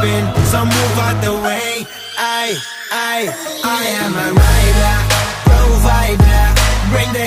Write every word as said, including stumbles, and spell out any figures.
vibing, so move out the way. I, I, I am a rider, provider. Bring the